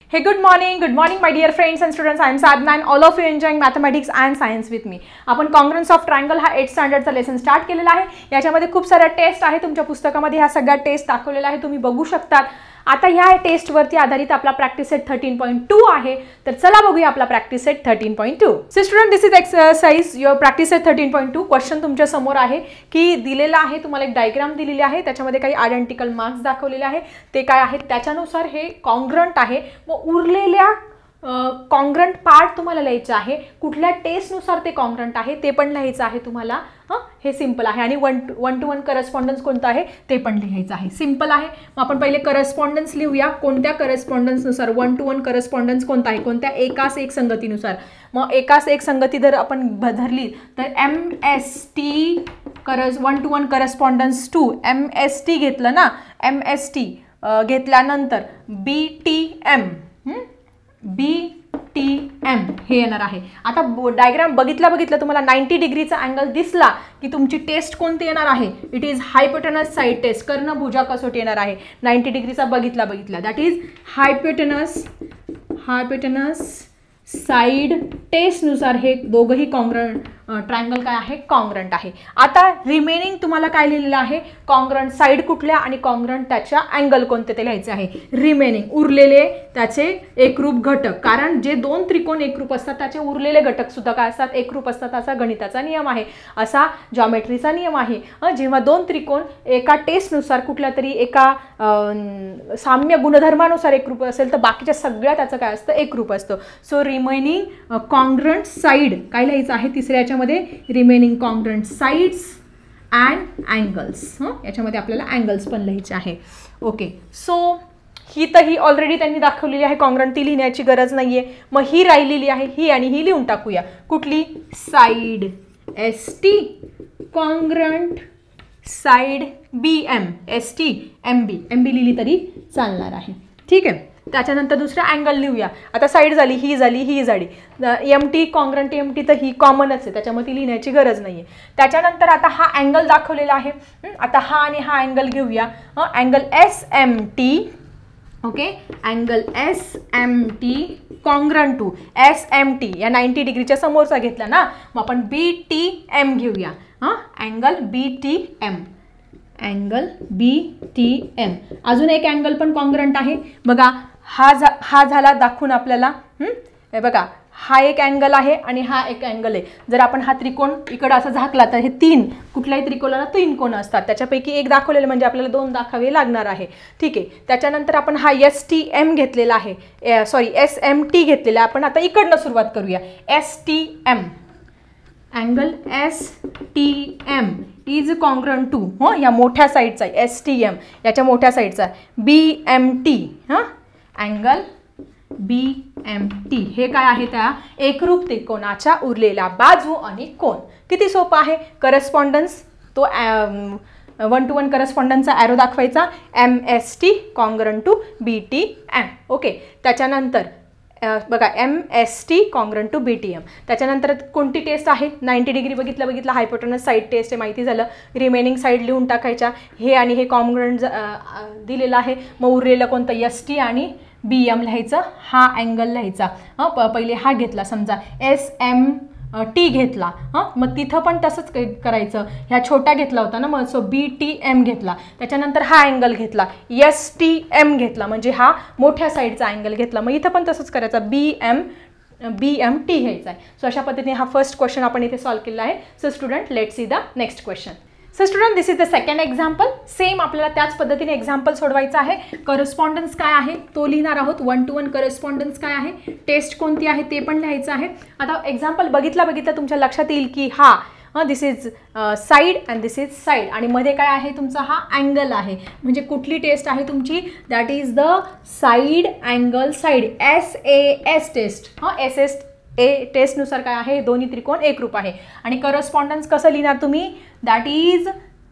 Hey, good morning my dear friends and students. I am Sadhna and all of you enjoying mathematics and science with me. आपण congruence of triangle हा 8th स्टँडर्डचा lesson start केलेला आहे. याच्यामध्ये खूप साऱ्या taste आहे. तुमच्या पुस्तकामध्ये ह्या सगळ्या टेस्ट दाखवलेल्या आहे, तुम्ही बघू शकता. आता ह्या टेस्टवरती आधारित आपला प्रॅक्टिस सेट 13.2 आहे. तर चला बघूया आपला practice set 13.2. So student, this is exercise your practice set 13.2. Question तुमच्या समोर आहे की दिलेला आहे, तुम्हाला एक डायग्राम दिलेली आहे, त्याच्यामध्ये काही आयडेंटिकल मार्क्स दाखवलेले आहे. ते काय आहेत त्याच्यानुसार हे कॉन्ग्रंट आहे. मग उरलेल्या कॉन्ग्रंट पार्ट तुम्हाला लिहायचं आहे. कुठल्या टेस्टनुसार ते कॉन्ग्रंट आहे ते पण लिहायचं आहे तुम्हाला. हे सिंपल आहे. आणि वन टू वन करस्पॉन्डन्स कोणतं आहे ते पण लिहायचं आहे. सिंपल आहे. मग आपण पहिले करस्पॉन्डन्स लिहूया. कोणत्या करस्पॉन्डन्सनुसार? वन टू वन करस्पॉन्डन्स कोणता आहे? कोणत्या एकास एक संगतीनुसार. मग एकास एक संगती जर आपण धरली तर MST one to one correspondence to MST घेतलं ना. MST घेतल्यानंतर BTM हे येणार आहे. आता डायग्राम बघितला तुम्हाला 90 डिग्रीचा अँगल दिसला की तुमची टेस्ट कोणती येणार आहे? It is hypotenuse side test. कर्णभुजा कसोटी येणार आहे. 90 डिग्रीचा बघितला दॅट इज हायपोटेनस साइड टेस्टनुसार हे दोघंही ट्रायंगल काय आहे? कॉन्ग्रंट आहे. आता रिमेनिंग तुम्हाला काय लिहिलेलं आहे? कॉन्ग्रंट साइड कुठल्या आणि कॉन्ग्रंट त्याच्या अँगल कोणते ते लिहायचे आहे. रिमेनिंग उरलेले त्याचे एकरूप घटक, कारण जे दोन त्रिकोण एकरूप असतात त्याचे उरलेले घटक सुद्धा काय असतात? एकरूप असतात. असा गणिताचा नियम आहे, असा जॉमेट्रीचा नियम आहे. जेव्हा दोन त्रिकोण एका टेस्टनुसार कुठल्या तरी एका साम्य गुणधर्मानुसार एकरूप असेल तर बाकीच्या सगळ्या त्याचं काय असतं? एकरूप असतं. सो रिमेनिंग कॉन्ग्रंट साइड काय लिहायचं आहे? तिसऱ्या मध्ये remaining congruent sides and angles. याच्यामध्ये आपल्याला अँगल्स पण लिहायचे आहे. ओके, सो ही तर ही ऑलरेडी त्यांनी दाखवलेली आहे कॉन्ग्रंट, ती लिहिण्याची गरज नाहीये. मग ही राहिलेली आहे, ही आणि ही लिहून टाकूया. कुठली? Side ST congruent side BM ST MB लिहिली तरी चालणार आहे. ठीक आहे. त्याच्यानंतर दुसरा अँगल लिहूया. आता साईड झाली, ही झाली. MT कॉन्ग्रंट MT तर ही कॉमनच आहे, त्याच्यामध्ये ती लिहिण्याची गरज नाही आहे. त्याच्यानंतर आता हा अँगल दाखवलेला आहे. आता हा आणि हा अँगल घेऊया. Angle SMT. Okay, angle SMT congruent to SMT या 90 डिग्रीच्या समोरचा घेतला ना. मग आपण BTM घेऊया. Angle BTM. अजून एक अँगल पण कॉन्ग्रंट आहे बघा. हा झाला दाखवून आपल्याला. हे बघा, हा एक अँगल आहे आणि हा एक अँगल आहे. जर आपण हा त्रिकोण इकडं असं झाकला तर हे कुठल्याही त्रिकोणाला 3 कोण असतात, त्याच्यापैकी एक दाखवलेलं म्हणजे आपल्याला 2 दाखवावे लागणार आहे. ठीक आहे. त्याच्यानंतर आपण हा STM घेतलेला आहे, SMT घेतलेला. आपण आता इकडनं सुरुवात करूया. STM angle STM is congruent to या मोठ्या साईडचा STM याच्या मोठ्या साईडचा BMT. अँगल BMT हे काय आहे? त्या एकरूप त्रिकोणाच्या उरलेल्या बाजू आणि कोण. किती सोपं आहे. करस्पॉन्डन्स तो वन टू वन करस्पॉन्डन्सचा ॲरो दाखवायचा. MST congruent to BTM. Okay. त्याच्यानंतर बघा MST कॉन्ग्रंट टू BTM. त्याच्यानंतर कोणती टेस्ट आहे? 90 डिग्री बघितलं हायपोटेनस साईड टेस्ट आहे, माहिती झालं. रिमेनिंग साईड लिहून टाकायच्या. हे आणि हे कॉन्ग्रंट दिलेलं आहे. मग उरलेलं कोणतं? ST आणि BM लिहायचं. हा अँगल लिहायचा. पहिले हा घेतला समजा SMT घेतला. मग तिथं पण तसंच करायचं. ह्या छोट्या घेतला होता ना, मग सो BTM घेतला. त्याच्यानंतर हा अँगल घेतला STM घेतला, म्हणजे हा मोठ्या साईडचा अँगल घेतला. मग इथं पण तसंच करायचं. BMT घ्यायचा आहे. सो अशा पद्धतीने हा फर्स्ट क्वेश्चन आपण इथे सॉल्व्ह केला आहे. So student, let's see the next question. So student, this is the second example. Same आपल्याला त्याच पद्धतीने एक्झाम्पल सोडवायचं आहे. करस्पॉन्डन्स काय आहे तो लिहिणार आहोत. वन टू वन करस्पॉन्डन्स काय आहे, टेस्ट कोणती आहे ते पण लिहायचं आहे. आता एक्झाम्पल बघितला तुमच्या लक्षात येईल की this is side and this is side आणि मध्ये काय आहे तुमचा? हा अँगल आहे. म्हणजे कुठली टेस्ट आहे तुमची? That is the side angle side SAS test. SS टेस्टनुसार काय आहे? दोन्ही त्रिकोण एकरूप आहे. आणि करस्पॉन्डन्स कसं लिहिणार तुम्ही? That is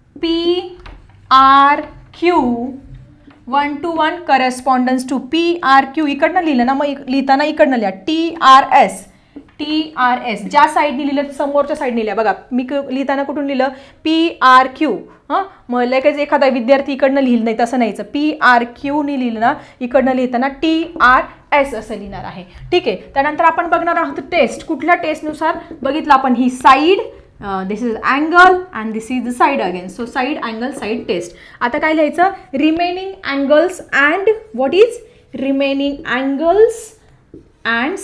PRQ one to one correspondence to PRQ. इकडनं लिहिलं ना, मग लिहिताना इकडनं लिहा TRS. ज्या साईडने लिहिलं समोरच्या साईडने लिहा. बघा मी लिहिताना कुठून लिहिलं? PRQ. मग लगेच एखादा विद्यार्थी इकडनं लिहिलं नाही, तसं नाहीचं. PRQने लिहिलं ना, इकडनं लिहिताना TRS एस असं लिहिणार आहे. ठीक आहे. त्यानंतर आपण बघणार आहोत टेस्ट. कुठल्या टेस्टनुसार बघितलं आपण ही side, this is angle and this is the side again. So side angle side test. आता काय लिहायचं, remaining angles and what is remaining angles and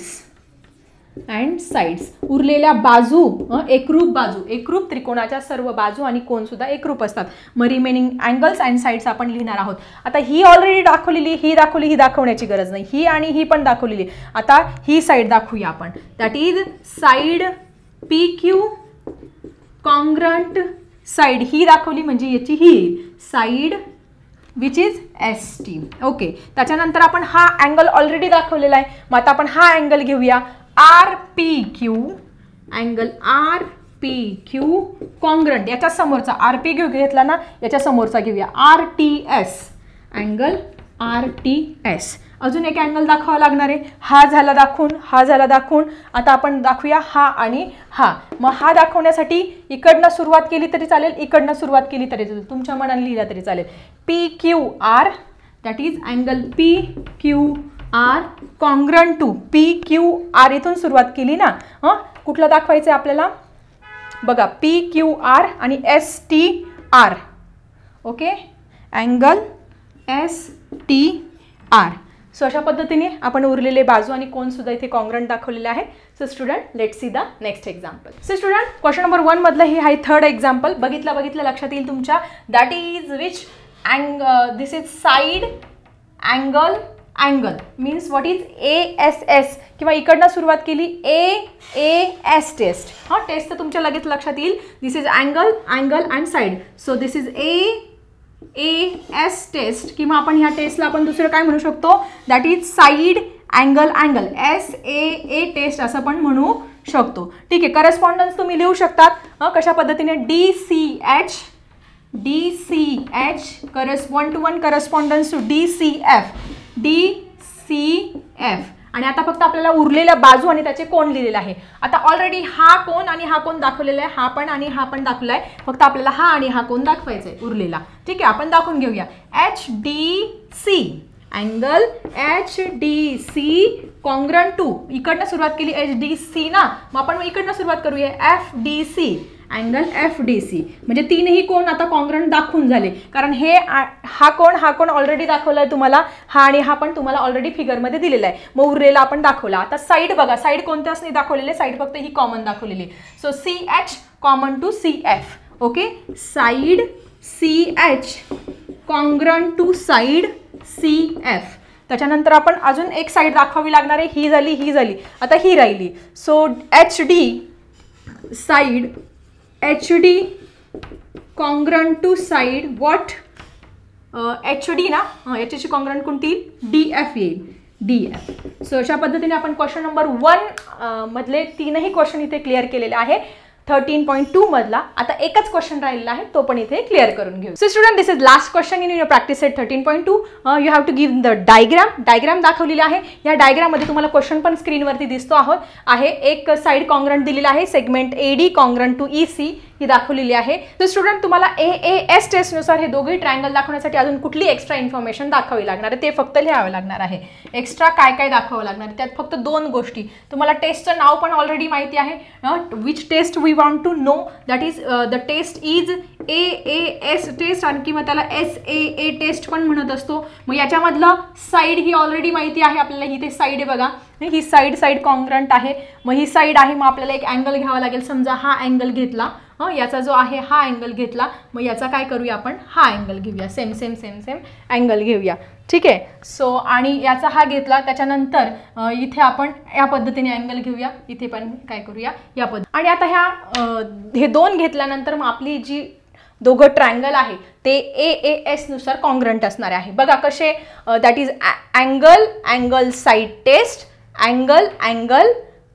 sides उरलेल्या बाजू, एकरूप बाजू, एकरूप त्रिकोणाच्या सर्व बाजू आणि कोण सुद्धा एकरूप असतात. मग रिमेनिंग अँगल्स अँड साइड्स आपण लिहिणार आहोत. आता ही ऑलरेडी दाखवलेली, ही दाखवली, ही दाखवण्याची गरज नाही. ही आणि ही पण दाखवलेली. आता ही साईड दाखवूया आपण. That is side PQ congruent side. ही दाखवली म्हणजे याची ही side which is ST. Okay. त्याच्यानंतर आपण हा अँगल ऑलरेडी दाखवलेला आहे. मग आता आपण हा अँगल घेऊया RPQ, अँगल RPQ कॉन्ग्रंट, याच्या समोरचा RP घेतला ना, याच्या समोरचा घेऊया RTS, अँगल RTS. अजून एक अँगल दाखवावा लागणार आहे. हा झाला दाखवून, हा झाला दाखवून. आता आपण दाखवूया हा आणि हा. मग हा दाखवण्यासाठी इकडनं सुरुवात केली तरी चालेल, इकडनं सुरुवात केली तरी चालेल, तुमच्या मनाने लिहिला तरी चालेल. PQR, that is angle PQR congruent to PQR. इथून सुरुवात केली ना, कुठलं दाखवायचं आहे आपल्याला बघा, PQR आणि STR. Okay, angle STR. So अशा पद्धतीने आपण उरलेले बाजू आणि कोण सुद्धा इथे कॉन्ग्रंट दाखवलेले आहे. So student, let's see the next example. So student, question number 1 मधलं हे आहे थर्ड एक्झाम्पल. बघितलं लक्षात येईल तुमच्या. That is which this is side angle angle means what is ASS, किंवा इकडनं सुरुवात केली AS टेस्ट. हा टेस्ट तर तुमच्या लगेच लक्षात येईल. This is angle and side. So this is AS test, किंवा आपण ह्या टेस्टला आपण दुसरं काय म्हणू शकतो, that is side angle SAA test असं पण म्हणू शकतो. ठीक आहे. करस्पॉन्डन्स तुम्ही लिहू शकतात कशा पद्धतीने, DCH one to one correspondence to DCF. आणि आता फक्त आपल्याला उरलेल्या बाजू आणि त्याचे कोण लिहिलेले आहे. आता ऑलरेडी हा कोण आणि हा कोण दाखवलेला आहे, हा पण आणि हा पण दाखवला आहे. फक्त आपल्याला हा आणि हा कोण दाखवायचा आहे उरलेला. ठीक आहे, आपण दाखवून घेऊया. HDC angle HDC congruent to, इकडनं सुरुवात केली HDC ना, मग आपण इकडनं सुरुवात करूया FDC, अँगल FDC. म्हणजे तीनही कोण आता कॉन्ग्रंट दाखवून झाले, कारण हे हा कोण ऑलरेडी दाखवला आहे तुम्हाला, हा आणि हा पण तुम्हाला ऑलरेडी फिगरमध्ये दिलेला आहे. मग उरलेला आपण दाखवला. आता साईड बघा, साईड कोणत्याच नाही दाखवलेले, साईड फक्त ही कॉमन दाखवलेली. So CH common to CF. Okay, side CH congruent to side CF. त्याच्यानंतर आपण अजून एक साईड दाखवावी लागणार आहे. ही झाली, आता ही राहिली. So HD side HD congruent to side what HD ना, याच्याची कॉन्ग्रंट कोणती, DF येईल, DF. सो अशा पद्धतीने आपण क्वेश्चन नंबर 1 मधले तीनही क्वेश्चन इथे क्लिअर केलेले आहे. 13.2 मधला आता एकच क्वेश्चन राहिलेला आहे, तो पण इथे क्लिअर करून घेऊ. So student, this is last question in your practice set 13.2. You have to give the diagram दाखवलेली आहे. या डायग्राममध्ये तुम्हाला क्वेश्चन पण स्क्रीनवरती दिसतो आहे. एक साईड कॉन्ग्रंट दिलेला आहे, segment AD congruent to EC ही दाखवलेली आहे. तर स्टुडंट, तुम्हाला AAS टेस्टनुसार हे दोघे ट्रायंगल दाखवण्यासाठी अजून कुठली एक्स्ट्रा इन्फॉर्मेशन दाखवावी लागणार आहे, ते फक्त लिहावं लागणार आहे. एक्स्ट्रा काय दाखवावं लागणार आहे, त्यात फक्त 2 गोष्टी. तुम्हाला टेस्टचं नाव पण ऑलरेडी माहिती आहे, which test we want to know, that is the test is AAS test, आणि किंवा त्याला SAA टेस्ट पण म्हणत असतो. मग याच्यामधलं साईड ही ऑलरेडी माहिती आहे आपल्याला. ही ते साईड आहे बघा, ही साईड कॉन्ग्रंट आहे. मग ही साईड आहे, मग आपल्याला एक अँगल घ्यावा लागेल. समजा हा अँगल घेतला, याचा जो आहे हा अँगल घेतला, मग याचा काय करूया आपण, हा अँगल घेऊया, सेम अँगल घेऊया. ठीक आहे. सो आणि याचा हा घेतला, त्याच्यानंतर इथे आपण या पद्धतीने अँगल घेऊया, इथे पण काय करूया या पद्धती. आणि आता हे 2 घेतल्यानंतर मग आपली जी दोघं ट्रायंगल आहे ते AAS नुसार कॉन्ग्रंट असणारे आहे. बघा कसे, that is angle side test, angle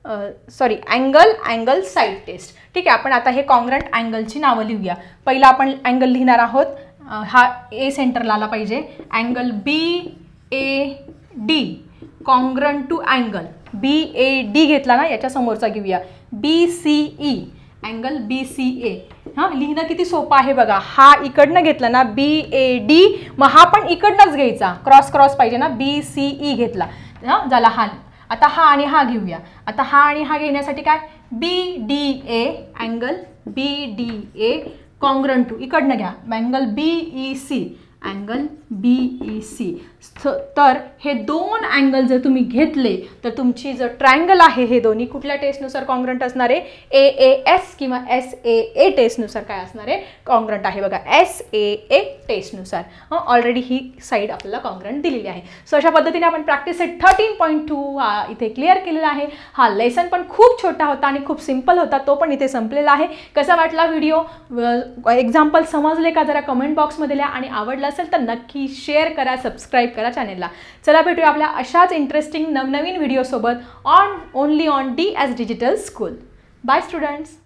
side test. ठीक आहे. आपण आता हे कॉन्ग्रंट अँगलची नावं लिहूया. पहिला आपण अँगल लिहिणार आहोत, हा A सेंटरला आला पाहिजे. Angle BAD congruent to angle BAD घेतला ना, याच्या समोरचा घेऊया BCE, अँगल BCA. लिहिणं किती सोपं आहे बघा. हा इकडनं घेतला ना BAD, मग हा पण इकडनंच घ्यायचा, क्रॉस पाहिजे ना, BCE घेतला. झाला हा. आता हा आणि हा घेऊया. आता हा आणि हा घेण्यासाठी काय BDA angle BDA congruent to इकडनं घ्या अँगल BEC अँगल BEC. तर हे दोन अँगल जर तुम्ही घेतले तर तुमची जर ट्रायंगल आहे हे दोन्ही कुठल्या टेस्टनुसार कॉन्ग्रंट असणार आहे AAS किंवा SAA टेस्टनुसार काय असणार आहे कॉन्ग्रंट आहे बघा SAA टेस्टनुसार. ऑलरेडी ही साईड आपल्याला कॉन्ग्रंट दिलेली आहे. सो अशा पद्धतीने आपण प्रॅक्टिस सेट 13.2 इथे क्लिअर केलेला आहे. हा लेसन पण खूप छोटा होता आणि खूप सिंपल होता, तो पण इथे संपलेला आहे. कसा वाटला व्हिडिओ, एक्झाम्पल समजले का जरा कमेंट बॉक्समध्ये लिहा आणि आवडला असेल तर नक्की शेअर करा, सबस्क्राईब करा चॅनेलला. चला भेटूया आपल्या अशाच इंटरेस्टिंग नवनवीन व्हिडिओसोबत only on DS digital school. Bye students.